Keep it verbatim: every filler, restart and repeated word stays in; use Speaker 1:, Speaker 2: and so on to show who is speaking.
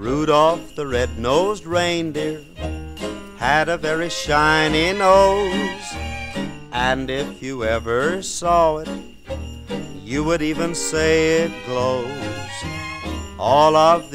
Speaker 1: Rudolph the red-nosed reindeer had a very shiny nose, and if you ever saw it, you would even say it glows. All of the